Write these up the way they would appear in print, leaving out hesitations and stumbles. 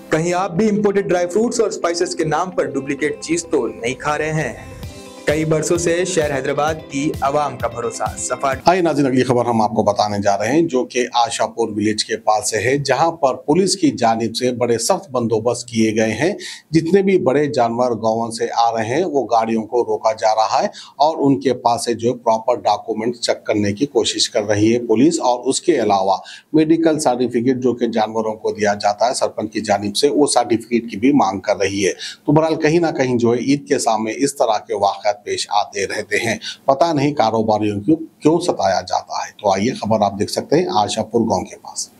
कहीं आप भी इंपोर्टेड ड्राई फ्रूट्स और स्पाइसेस के नाम पर डुप्लीकेट चीज तो नहीं खा रहे हैं? कई बरसों से शहर हैदराबाद की आवाम का भरोसा सफा। हाय नाज़रीन, अगली खबर हम आपको बताने जा रहे हैं जो कि आशापुर विलेज के पास से है, जहां पर पुलिस की जानिब से बड़े सख्त बंदोबस्त किए गए हैं। जितने भी बड़े जानवर गांवों से आ रहे हैं वो गाड़ियों को रोका जा रहा है और उनके पास से जो प्रॉपर डॉक्यूमेंट चेक करने की कोशिश कर रही है पुलिस। और उसके अलावा मेडिकल सर्टिफिकेट जो कि जानवरों को दिया जाता है सरपंच की जानिब से, वो सर्टिफिकेट की भी मांग कर रही है। तो बहरहाल कहीं ना कहीं जो है ईद के सामने इस तरह के वाक़यात पेश आते रहते हैं। पता नहीं कारोबारियों को क्यों सताया जाता है। तो आइए खबर आप देख सकते हैं आशापुर गांव के पास।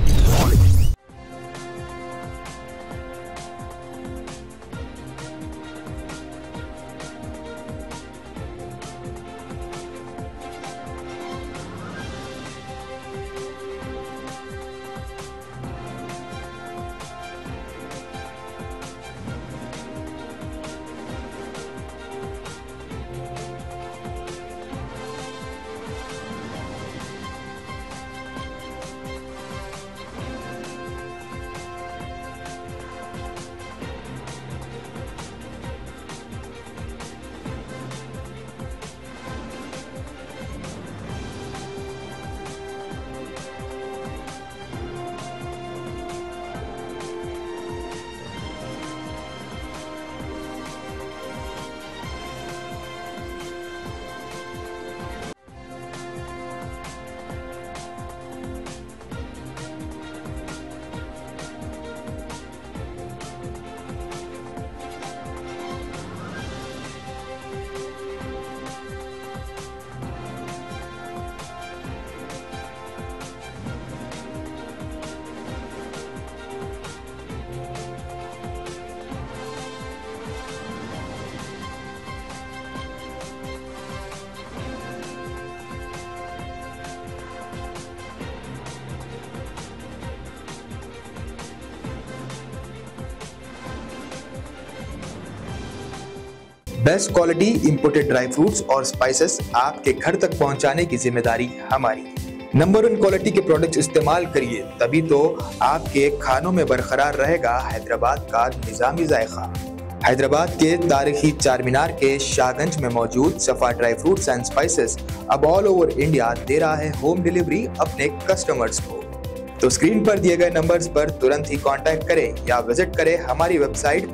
Best quality imported dry fruits और स्पाइसेस आपके घर तक पहुंचाने की जिम्मेदारी हमारी। नंबर 1 क्वालिटी के प्रोडक्ट्स इस्तेमाल करिए, तभी तो आपके खानों में बरकरार रहेगा हैदराबाद का निजामी जायका। हैदराबाद के तारीखी चार मीनार के शाहगंज में मौजूद Safa dry fruits and spices अब ऑल ओवर इंडिया दे रहा है होम डिलीवरी अपने कस्टमर्स को। तो स्क्रीन पर दिए गए नंबर्स पर तुरंत ही कांटेक्ट करें या विजिट करें हमारी वेबसाइट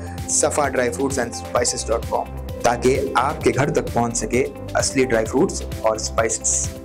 safadryfruitsandspices.com ताकि आपके घर तक पहुंच सके असली ड्राई फ्रूट्स और स्पाइसेस।